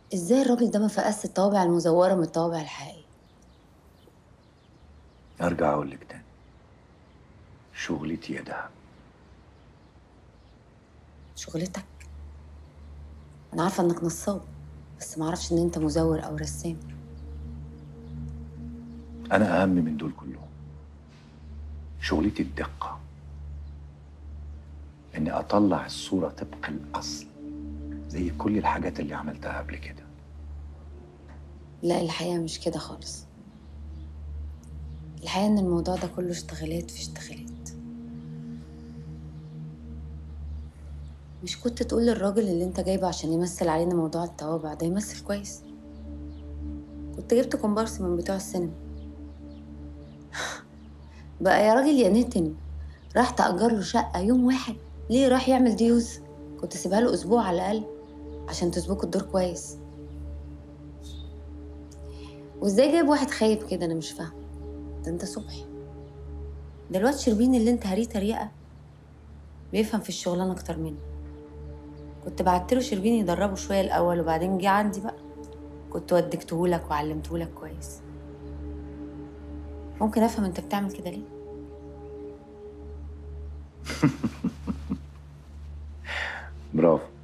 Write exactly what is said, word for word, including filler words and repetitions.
ازاي الراجل ده ما فقس الطوابع المزوره من الطوابع الحقيقيه؟ ارجع اقول لك تاني، شغلتي يا دهب. شغلتك؟ انا عارفه انك نصاب، بس ما اعرفش ان انت مزور او رسام. انا اهم من دول كلهم. شغلتي الدقة، اني اطلع الصورة طبق الاصل زي كل الحاجات اللي عملتها قبل كده. لا، الحقيقه مش كده خالص. الحقيقه ان الموضوع ده كله اشتغالات في اشتغالات. مش كنت تقول للراجل اللي انت جايبه عشان يمثل علينا موضوع الطوابع ده يمثل كويس؟ كنت جبت كومبارس من بتوع السينما. بقى يا راجل يا نتن، راح تأجر له شقة يوم واحد؟ ليه راح يعمل ديوز؟ كنت سيبها له أسبوع على الأقل عشان تسبقوا الدور كويس. وإزاي جايب واحد خايب كده؟ أنا مش فاهمة. ده أنت صبحي. ده الواد شربين اللي أنت هريه تريقة بيفهم في الشغلانة أكتر مني. كنت بعتله شربين يدربه شوية الأول، وبعدين جه عندي بقى كنت ودكتهولك وعلمتهولك كويس. ممكن أفهم أنت بتعمل كده ليه؟ برافو.